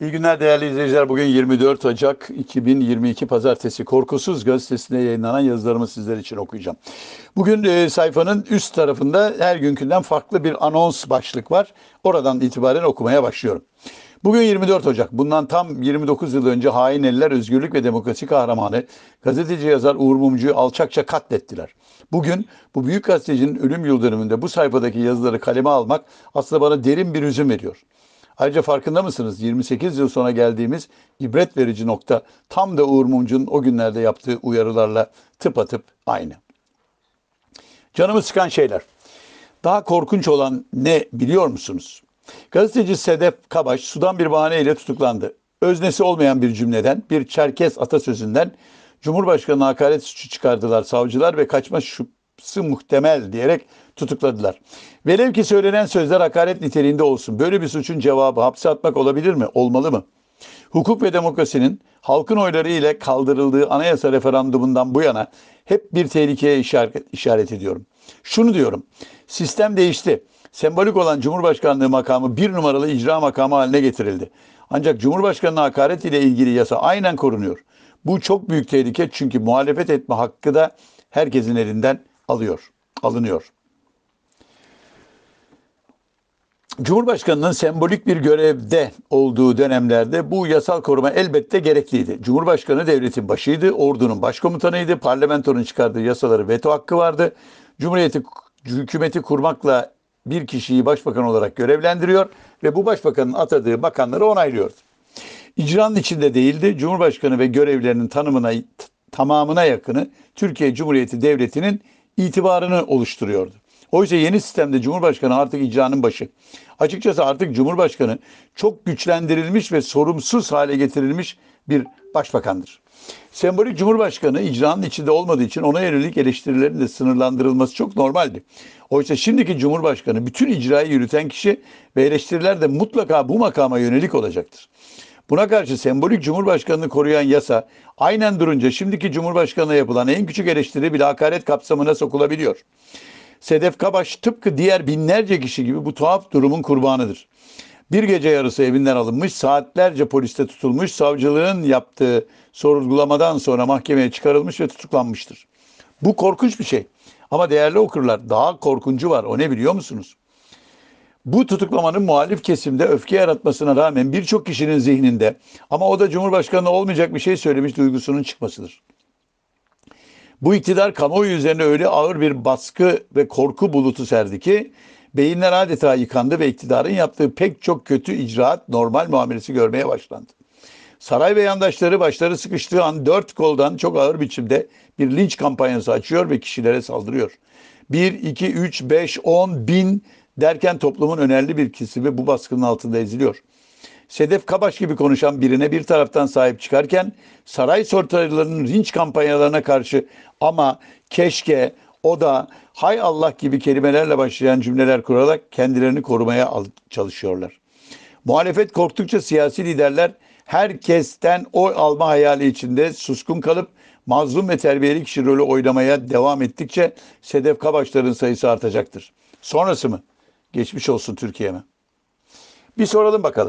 İyi günler değerli izleyiciler. Bugün 24 Ocak 2022 Pazartesi. Korkusuz Gazetesi'nde yayınlanan yazılarımı sizler için okuyacağım. Bugün sayfanın üst tarafında her günkünden farklı bir anons başlık var. Oradan itibaren okumaya başlıyorum. Bugün 24 Ocak. Bundan tam 29 yıl önce hain eller özgürlük ve demokrasi kahramanı gazeteci yazar Uğur Mumcu'yu alçakça katlettiler. Bugün bu büyük gazetecinin ölüm yıl dönümünde bu sayfadaki yazıları kaleme almak aslında bana derin bir hüzün veriyor. Ayrıca farkında mısınız? 28 yıl sonra geldiğimiz ibret verici nokta tam da Uğur Mumcu'nun o günlerde yaptığı uyarılarla tıpatıp aynı. Canımı sıkan şeyler. Daha korkunç olan ne biliyor musunuz? Gazeteci Sedef Kabaş sudan bir bahaneyle tutuklandı. Öznesi olmayan bir cümleden, bir Çerkes atasözünden Cumhurbaşkanı'na hakaret suçu çıkardılar savcılar ve kaçma şüphesi muhtemel diyerek tutukladılar. Velev ki söylenen sözler hakaret niteliğinde olsun. Böyle bir suçun cevabı hapse atmak olabilir mi? Olmalı mı? Hukuk ve demokrasinin halkın oyları ile kaldırıldığı anayasa referandumundan bu yana hep bir tehlikeye işaret ediyorum. Şunu diyorum, sistem değişti. Sembolik olan Cumhurbaşkanlığı makamı bir numaralı icra makamı haline getirildi. Ancak Cumhurbaşkanı'na hakaret ile ilgili yasa aynen korunuyor. Bu çok büyük tehlike çünkü muhalefet etme hakkı da herkesin elinden alınıyor. Cumhurbaşkanının sembolik bir görevde olduğu dönemlerde bu yasal koruma elbette gerekliydi. Cumhurbaşkanı devletin başıydı, ordunun başkomutanıydı, parlamentonun çıkardığı yasaları veto hakkı vardı. Hükümeti kurmakla bir kişiyi başbakan olarak görevlendiriyor ve bu başbakanın atadığı bakanları onaylıyordu. İcranın içinde değildi. Cumhurbaşkanı ve görevlerinin tamamına yakını Türkiye Cumhuriyeti Devleti'nin itibarını oluşturuyordu. Oysa yeni sistemde Cumhurbaşkanı artık icranın başı. Açıkçası artık Cumhurbaşkanı çok güçlendirilmiş ve sorumsuz hale getirilmiş bir başbakandır. Sembolik Cumhurbaşkanı icranın içinde olmadığı için ona yönelik eleştirilerin de sınırlandırılması çok normaldi. Oysa şimdiki Cumhurbaşkanı bütün icrayı yürüten kişi ve eleştiriler de mutlaka bu makama yönelik olacaktır. Buna karşı sembolik Cumhurbaşkanı'nı koruyan yasa aynen durunca şimdiki Cumhurbaşkanı'na yapılan en küçük eleştiri bile hakaret kapsamına sokulabiliyor. Sedef Kabaş tıpkı diğer binlerce kişi gibi bu tuhaf durumun kurbanıdır. Bir gece yarısı evinden alınmış, saatlerce poliste tutulmuş, savcılığın yaptığı sorgulamadan sonra mahkemeye çıkarılmış ve tutuklanmıştır. Bu korkunç bir şey. Ama değerli okurlar, daha korkuncu var. O ne biliyor musunuz? Bu tutuklamanın muhalif kesimde öfke yaratmasına rağmen birçok kişinin zihninde ama o da Cumhurbaşkanı olmayacak bir şey söylemiş duygusunun çıkmasıdır. Bu iktidar kamuoyu üzerine öyle ağır bir baskı ve korku bulutu serdi ki beyinler adeta yıkandı ve iktidarın yaptığı pek çok kötü icraat normal muamelesi görmeye başlandı. Saray ve yandaşları başları sıkıştığı an dört koldan çok ağır biçimde bir linç kampanyası açıyor ve kişilere saldırıyor. 1, 2, 3, 5, 10 bin derken toplumun önemli bir kesimi bu baskının altında eziliyor. Sedef Kabaş gibi konuşan birine bir taraftan sahip çıkarken saray soytarılarının linç kampanyalarına karşı ama keşke o da hay Allah gibi kelimelerle başlayan cümleler kurarak kendilerini korumaya çalışıyorlar. Muhalefet korktukça siyasi liderler herkesten oy alma hayali içinde suskun kalıp mazlum ve terbiyeli kişi rolü oynamaya devam ettikçe Sedef Kabaşların sayısı artacaktır. Sonrası mı? Geçmiş olsun Türkiye mi? Bir soralım bakalım.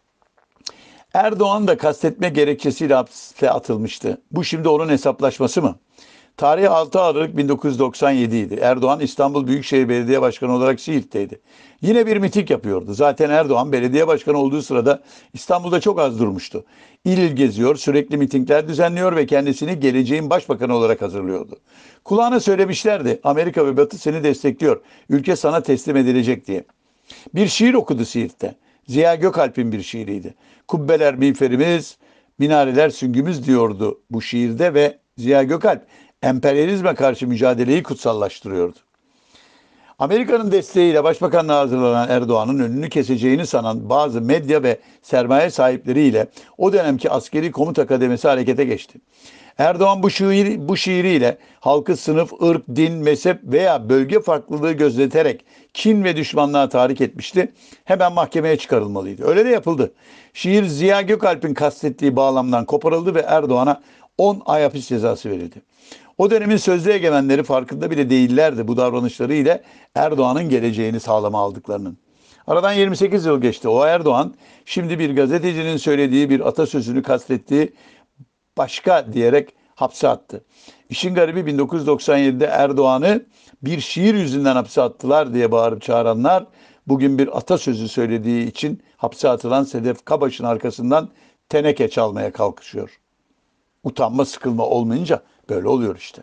Erdoğan da kastetme gerekçesiyle hapse atılmıştı. Bu şimdi onun hesaplaşması mı? Tarih 6 Aralık 1997 idi. Erdoğan İstanbul Büyükşehir Belediye Başkanı olarak Siirt'teydi. Yine bir miting yapıyordu. Zaten Erdoğan belediye başkanı olduğu sırada İstanbul'da çok az durmuştu. İl il geziyor, sürekli mitingler düzenliyor ve kendisini geleceğin başbakanı olarak hazırlıyordu. Kulağına söylemişlerdi, Amerika ve Batı seni destekliyor, ülke sana teslim edilecek diye. Bir şiir okudu Siirt'te. Ziya Gökalp'in bir şiiriydi. Kubbeler miğferimiz, minareler süngümüz diyordu bu şiirde ve Ziya Gökalp emperyalizme karşı mücadeleyi kutsallaştırıyordu. Amerika'nın desteğiyle başbakanlığa hazırlanan Erdoğan'ın önünü keseceğini sanan bazı medya ve sermaye sahipleriyle o dönemki askeri komuta kademesi harekete geçti. Erdoğan bu şiiriyle halkı sınıf, ırk, din, mezhep veya bölge farklılığı gözeterek kin ve düşmanlığa tahrik etmişti. Hemen mahkemeye çıkarılmalıydı. Öyle de yapıldı. Şiir Ziya Gökalp'in kastettiği bağlamdan koparıldı ve Erdoğan'a 10 ay hapis cezası verildi. O dönemin sözlü egemenleri farkında bile değillerdi bu davranışları ile Erdoğan'ın geleceğini sağlama aldıklarının. Aradan 28 yıl geçti. O Erdoğan şimdi bir gazetecinin söylediği bir atasözünü kastettiği başka diyerek hapse attı. İşin garibi 1997'de Erdoğan'ı bir şiir yüzünden hapse attılar diye bağırıp çağıranlar bugün bir atasözü söylediği için hapse atılan Sedef Kabaş'ın arkasından teneke çalmaya kalkışıyor. Utanma sıkılma olmayınca böyle oluyor işte.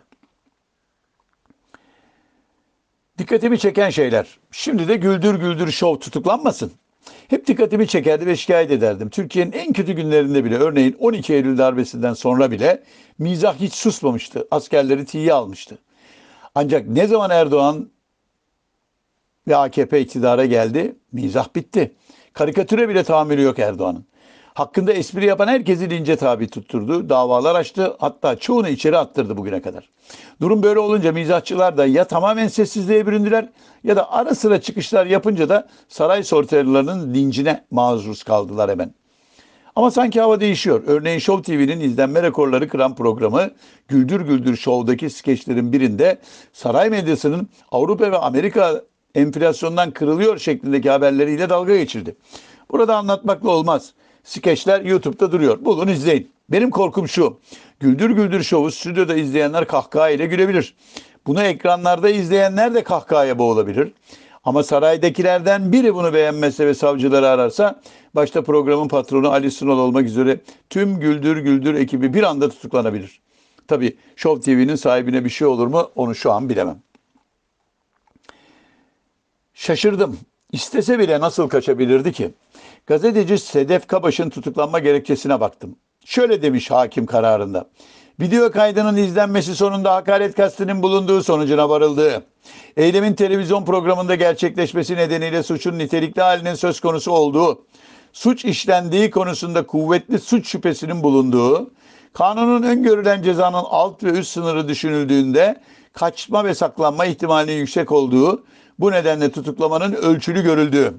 Dikkatimi çeken şeyler. Şimdi de Güldür Güldür Show tutuklanmasın. Hep dikkatimi çekerdi ve şikayet ederdim. Türkiye'nin en kötü günlerinde bile, örneğin 12 Eylül darbesinden sonra bile mizah hiç susmamıştı. Askerleri tiye almıştı. Ancak ne zaman Erdoğan ve AKP iktidara geldi, mizah bitti. Karikatüre bile tahammülü yok Erdoğan'ın. Hakkında espri yapan herkesi lince tabi tutturdu, davalar açtı, hatta çoğunu içeri attırdı bugüne kadar. Durum böyle olunca mizahçılar da ya tamamen sessizliğe büründüler ya da ara sıra çıkışlar yapınca da saray sorterlarının lincine maruz kaldılar hemen. Ama sanki hava değişiyor. Örneğin Show TV'nin izlenme rekorları kıran programı Güldür Güldür Show'daki skeçlerin birinde saray medyasının Avrupa ve Amerika enflasyondan kırılıyor şeklindeki haberleriyle dalga geçirdi. Burada anlatmakla olmaz. Skeçler YouTube'da duruyor. Bulun izleyin. Benim korkum şu. Güldür Güldür Show'u stüdyoda izleyenler kahkaha ile gülebilir. Bunu ekranlarda izleyenler de kahkahaya boğulabilir. Ama saraydakilerden biri bunu beğenmezse ve savcıları ararsa başta programın patronu Ali Sunal olmak üzere tüm Güldür Güldür ekibi bir anda tutuklanabilir. Tabii Show TV'nin sahibine bir şey olur mu onu şu an bilemem. Şaşırdım. İstese bile nasıl kaçabilirdi ki? Gazeteci Sedef Kabaş'ın tutuklanma gerekçesine baktım. Şöyle demiş hakim kararında. Video kaydının izlenmesi sonunda hakaret kastının bulunduğu sonucuna varıldı. Eylemin televizyon programında gerçekleşmesi nedeniyle suçun nitelikli halinin söz konusu olduğu, suç işlendiği konusunda kuvvetli suç şüphesinin bulunduğu, kanunun öngörülen cezanın alt ve üst sınırı düşünüldüğünde kaçma ve saklanma ihtimalinin yüksek olduğu, bu nedenle tutuklamanın ölçülü görüldüğü.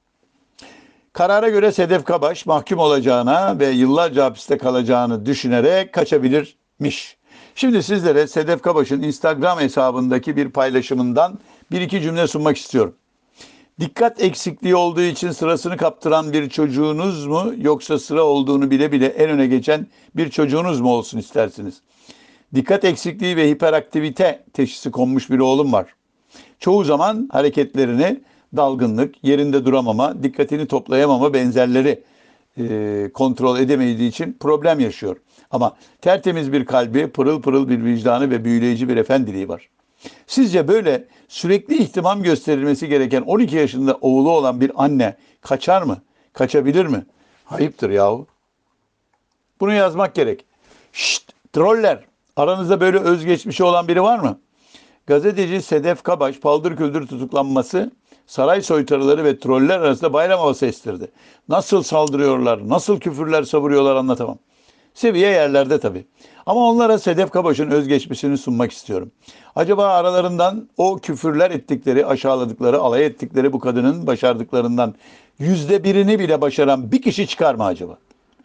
Karara göre Sedef Kabaş mahkum olacağına ve yıllarca hapiste kalacağını düşünerek kaçabilirmiş. Şimdi sizlere Sedef Kabaş'ın Instagram hesabındaki bir paylaşımından bir iki cümle sunmak istiyorum. Dikkat eksikliği olduğu için sırasını kaptıran bir çocuğunuz mu yoksa sıra olduğunu bile bile en öne geçen bir çocuğunuz mu olsun istersiniz? Dikkat eksikliği ve hiperaktivite teşhisi konmuş bir oğlum var. Çoğu zaman hareketlerini dalgınlık, yerinde duramama, dikkatini toplayamama benzerleri kontrol edemediği için problem yaşıyor. Ama tertemiz bir kalbi, pırıl pırıl bir vicdanı ve büyüleyici bir efendiliği var. Sizce böyle sürekli ihtimam gösterilmesi gereken 12 yaşında oğlu olan bir anne kaçar mı? Kaçabilir mi? Ayıptır yahu. Bunu yazmak gerek. Şşt, troller. Aranızda böyle özgeçmişi olan biri var mı? Gazeteci Sedef Kabaş paldır küldür tutuklanması saray soytarıları ve troller arasında bayram havası estirdi. Nasıl saldırıyorlar, nasıl küfürler savuruyorlar anlatamam. Seviye yerlerde tabii. Ama onlara Sedef Kabaş'ın özgeçmişini sunmak istiyorum. Acaba aralarından o küfürler ettikleri, aşağıladıkları, alay ettikleri bu kadının başardıklarından %1'ini bile başaran bir kişi çıkar mı acaba?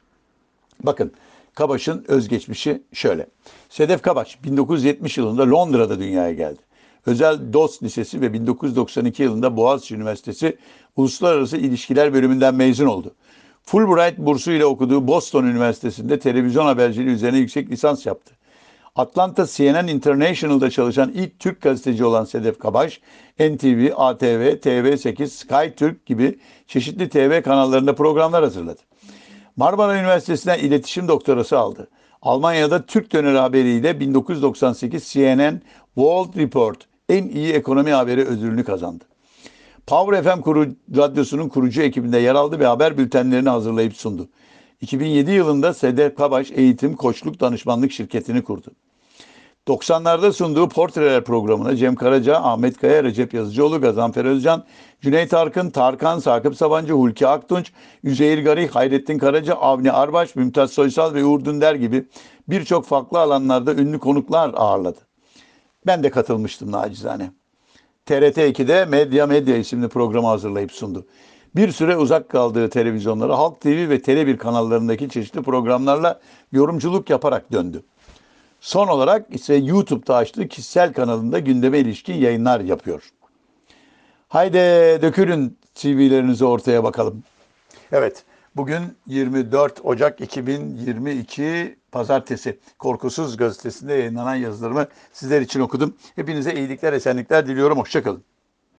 Bakın, Kabaş'ın özgeçmişi şöyle. Sedef Kabaş 1970 yılında Londra'da dünyaya geldi. Özel Dost Lisesi ve 1992 yılında Boğaziçi Üniversitesi Uluslararası İlişkiler bölümünden mezun oldu. Fulbright bursu ile okuduğu Boston Üniversitesi'nde televizyon haberciliği üzerine yüksek lisans yaptı. Atlanta CNN International'da çalışan ilk Türk gazeteci olan Sedef Kabaş, NTV, ATV, TV8, Sky Türk gibi çeşitli TV kanallarında programlar hazırladı. Marmara Üniversitesi'nden iletişim doktorası aldı. Almanya'da Türk Döneri haberiyle 1998 CNN World Report en iyi ekonomi haberi ödülünü kazandı. Power FM radyosunun kurucu ekibinde yer aldı ve haber bültenlerini hazırlayıp sundu. 2007 yılında Sedef Kabaş eğitim, koçluk, danışmanlık şirketini kurdu. 90'larda sunduğu Portreler programına Cem Karaca, Ahmet Kaya, Recep Yazıcıoğlu, Gazanfer Özcan, Cüneyt Arkın, Tarkan, Sakıp Sabancı, Hulki Aktunç, Üzeyir Garih, Hayrettin Karaca, Avni Arbaş, Mümtaz Soysal ve Uğur Dündar gibi birçok farklı alanlarda ünlü konuklar ağırladı. Ben de katılmıştım nacizane. TRT 2'de Medya isimli programı hazırlayıp sundu. Bir süre uzak kaldığı televizyonlara Halk TV ve Tele1 kanallarındaki çeşitli programlarla yorumculuk yaparak döndü. Son olarak ise YouTube'da açtığı kişisel kanalında gündeme ilişkin yayınlar yapıyor. Haydi dökülün CV'lerinizi ortaya bakalım. Evet, bugün 24 Ocak 2022 Pazartesi. Korkusuz Gazetesi'nde yayınlanan yazılarımı sizler için okudum. Hepinize iyilikler, esenlikler diliyorum. Hoşça kalın.